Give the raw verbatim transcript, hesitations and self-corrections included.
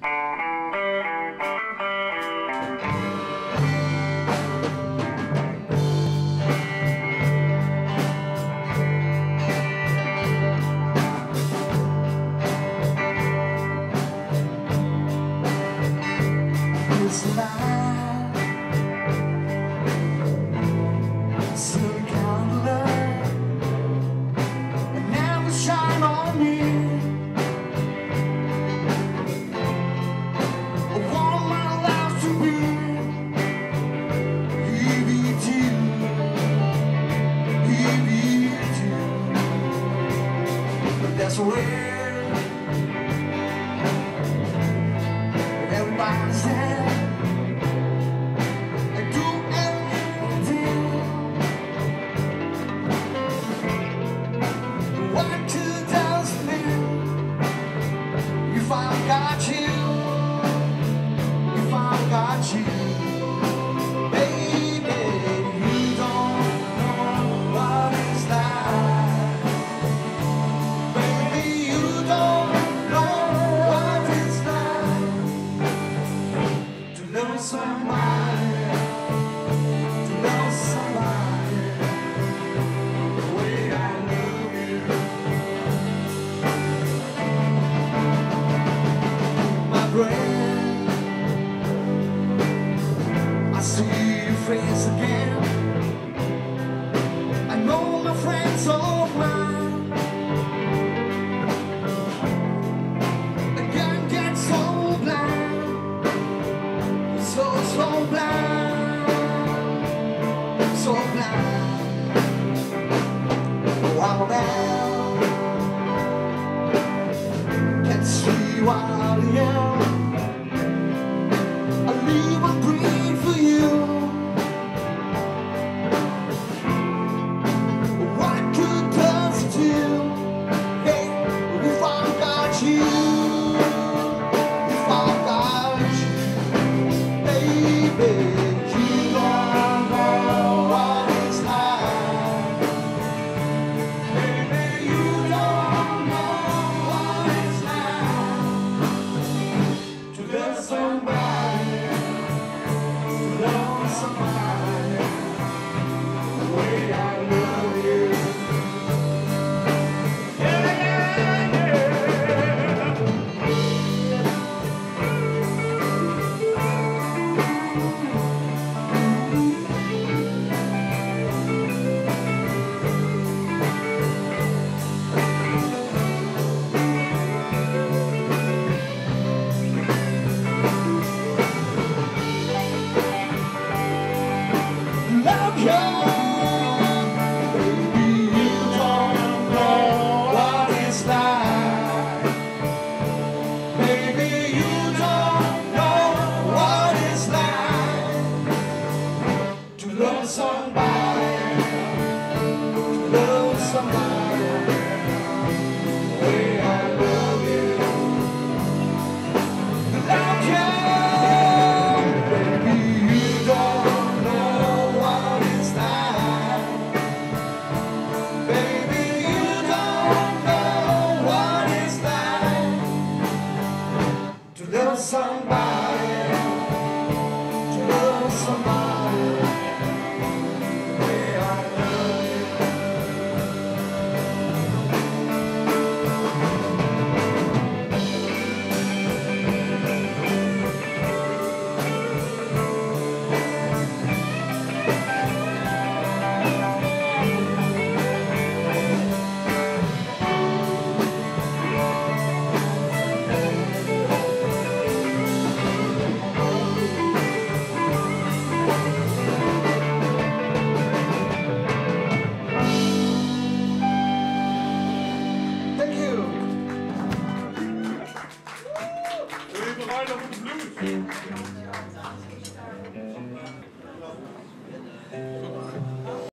That's where everybody's at. I do everything. What to does me if I got you, if I got you. I see your face again. I know my friends all mine. I can't get so blind, so so blind, so blind. Oh, I'm a man, can't see why I am. Somebody, to love somebody, the way I love you. Right over the blues.